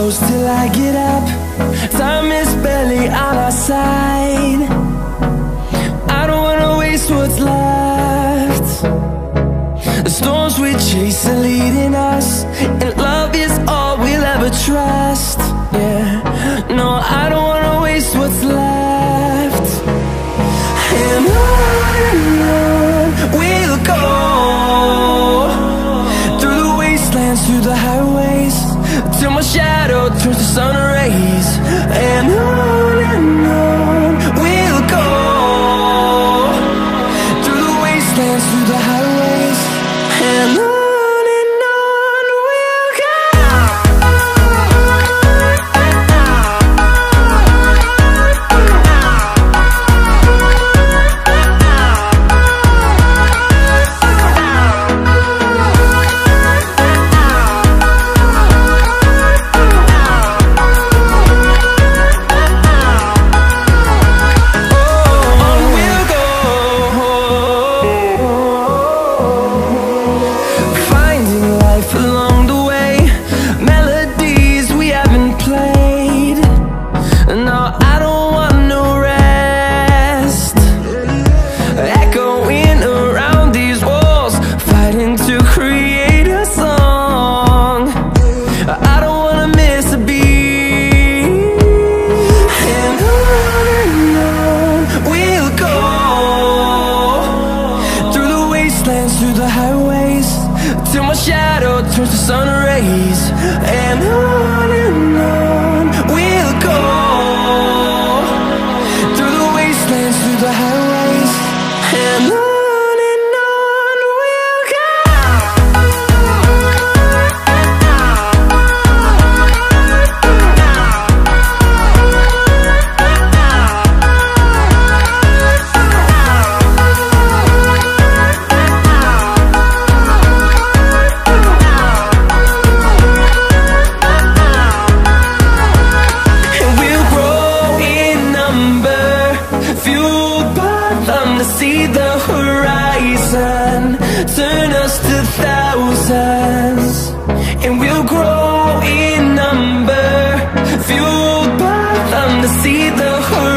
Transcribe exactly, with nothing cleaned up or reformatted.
close till I get up. Time is barely on our side. I don't wanna waste what's left. The storms we chase are leading us, and love is all we'll ever trust. Yeah, no, I don't wanna waste what's left. And on and on we'll go, through the wastelands, through the highways, till my shadow turns to sun rays. And on and on we'll go, through the wastelands, through the highways, and on. See the horizon.